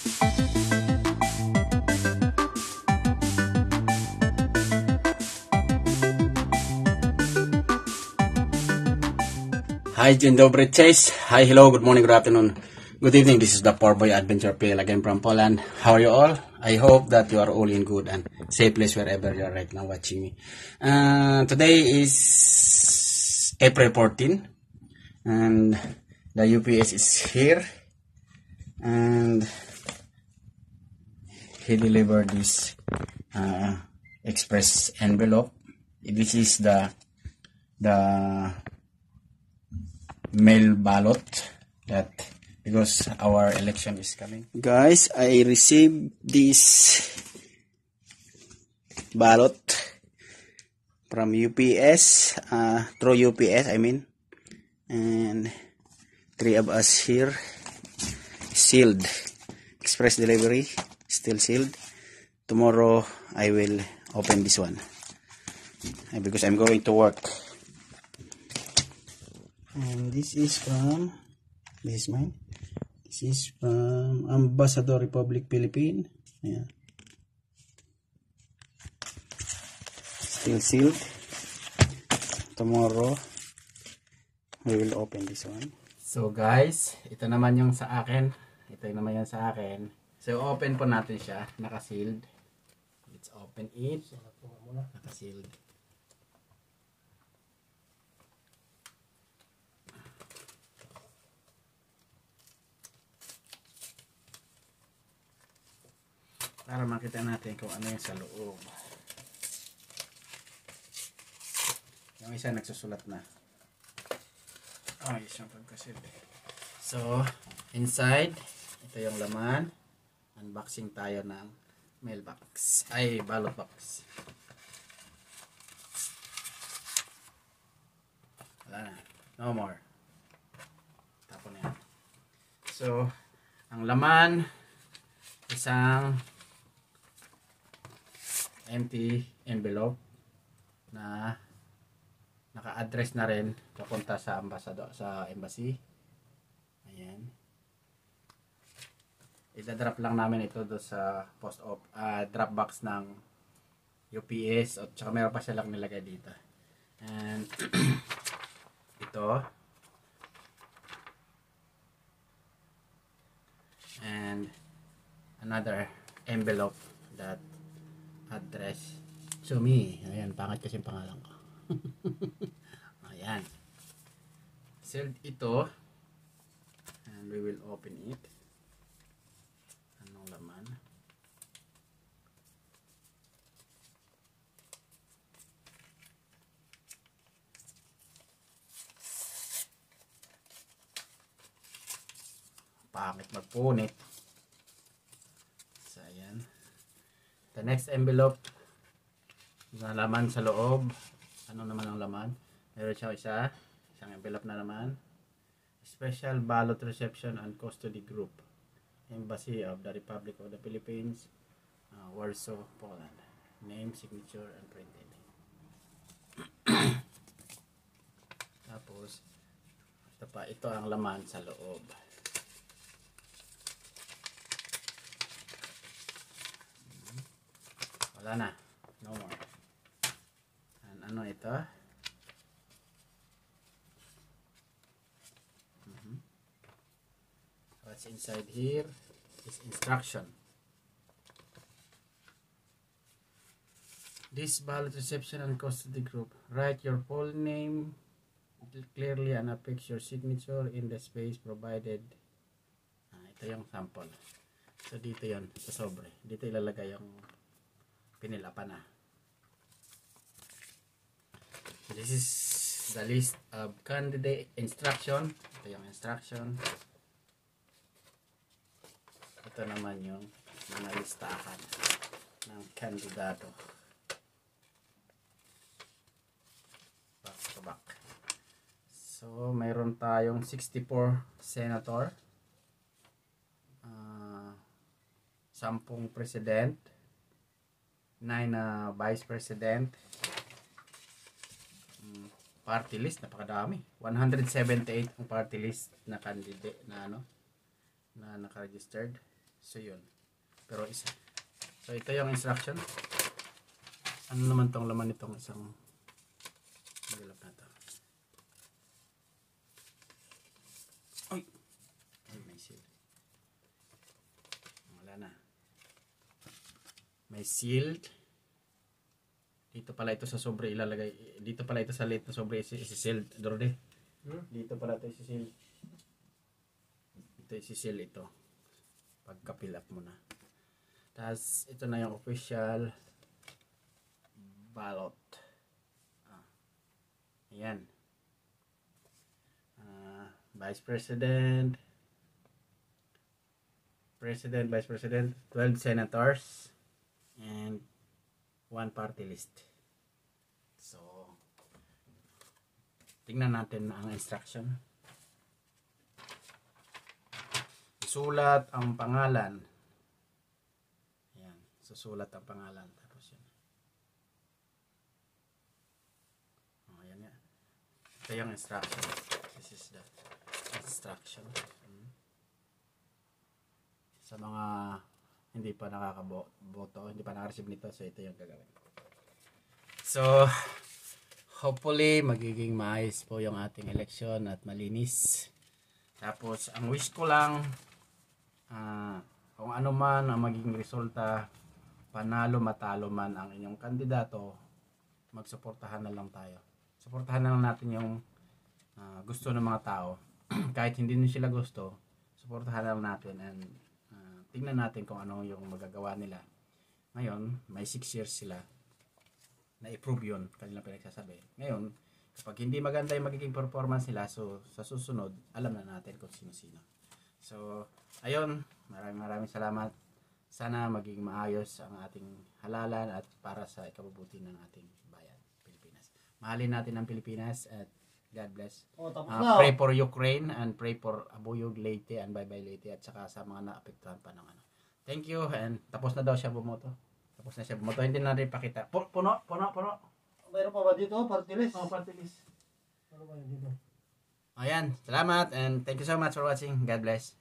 Hi, dzień dobry, cześć. Hi, hello, good morning, good afternoon, good evening. This is the Poor Boy Adventure PL again from Poland. How are you all? I hope that you are all in good and safe place wherever you are right now watching me. Today is April 14 and the UPS is here and he delivered this express envelope. This is the mail ballot that because our election is coming. Guys, I received this ballot from UPS, through UPS I mean, and 3 of us here, sealed, express delivery, still sealed. Tomorrow I will open this one because I'm going to work. And this is from, this is mine, this is from Ambassador Republic Philippines. Yeah, still sealed. Tomorrow we will open this one. So guys, ito naman yung sa akin, ito yung naman yung sa akin. So open po natin siya, naka-sealed. Let's open it. Naka-sealed. Para makita natin kung ano yung sa loob. Yung isa nagsusulat na. Ayos yung pagkasil. So, inside, ito yung laman. Unboxing tayo ng mailbox. Ay, ballot box. Wala na. No more. Tapon na yan. So, ang laman, isang empty envelope na naka-address na rin papunta sa embassy. Ayan. Ida-drop lang namin ito do sa drop box ng UPS at saka meron pa silang nilagay dito. And ito. And another envelope that address to me. Ayan, pangit kasi yung pangalan ko. Ayan. Sealed ito. And we will open it. Anong laman? Pangit magpunit. So, ayan. The next envelope na laman sa loob. Ano naman ang laman? Meron siya isang envelope na naman. Special ballot reception and custody group. Embassy of the Republic of the Philippines, Warsaw, Poland. Name, signature, and printed. Tapos ito ang laman sa loob. Wala na. No more. And ano ito? What's inside here is instruction. This ballot reception and custody group. Write your full name clearly and affix your signature in the space provided. Ito yung sample. So dito yon sa sobre. Dito ilalagay yung pinilapan na. So this is the list of candidate instruction. Ito yung instruction. Ito naman yung mga listahan ng kandidato. Back to back. So mayroon tayong 64 senator, 10 president, 9 vice president, party list, napakadami. 178 ang party list na candidate na na naka-registered. So yun. Pero isa. So ito yung instruction. Ano naman tong laman nitong isang envelope na to? Ay! Ay, may seal. Wala na. May sealed. Dito pala ito sa sobre ilalagay. Dito pala ito sa late na sobre isi-sealed. Dorde. Dito pala ito isi-sealed. Ito isi-seal ito. Pagka-fill up mo na. Tapos ito na yung official ballot. Ayan. Vice President. President, Vice President. 12 senators. And 1 party list. So, tingnan natin ang instruction. Sulat ang pangalan. Ayan, susulat ang pangalan. Tapos yun. Ayan nga. Ito yung instruction. This is the instruction. Sa mga hindi pa nakakaboto, hindi pa naka-receive nito, so ito yung gagawin. So, hopefully, magiging maayos po yung ating election at malinis. Tapos, ang wish ko lang, kung ano man ang magiging resulta, panalo, matalo man ang inyong kandidato, magsuportahan na lang tayo. Suportahan na lang natin yung gusto ng mga tao. Kahit hindi nyo sila gusto, suportahan na lang natin and tingnan natin kung ano yung magagawa nila. Ngayon, may 6 years sila na i-prove yun, kanilang pinagsasabi. Ngayon, kapag hindi maganda yung magiging performance nila, so sa susunod, alam na natin kung sino-sino. So, ayun, maraming salamat. Sana maging maayos ang ating halalan at para sa ikabubuti ng ating bayan, Pilipinas. Mahalin natin ang Pilipinas at God bless. Pray for Ukraine and pray for Abuyog, Leyte and Baybay Leyte at saka sa mga naapektuhan pa ng ano. Thank you and tapos na daw siya bumoto. Tapos na siya bumoto. Hindi na rin pakita. Puno. Mayroon pa ba dito? Party list? Party list. Ano ba yun dito? Ayan. Salamat and thank you so much for watching. God bless.